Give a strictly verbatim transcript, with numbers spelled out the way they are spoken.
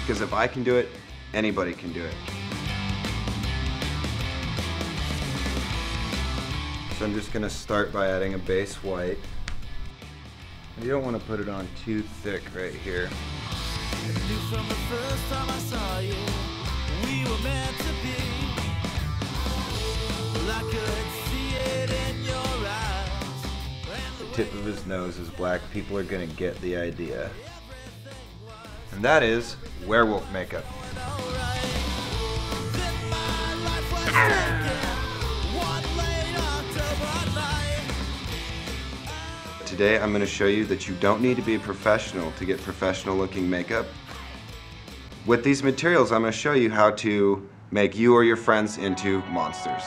because if I can do it, anybody can do it. So I'm just gonna start by adding a base white. You don't want to put it on too thick right here. From the first time I saw you, we were meant to be. Well, I could see it in your eyes. The tip of his nose is black. People are gonna get the idea. And that is werewolf makeup. Today I'm going to show you that you don't need to be a professional to get professional looking makeup. With these materials I'm going to show you how to make you or your friends into monsters.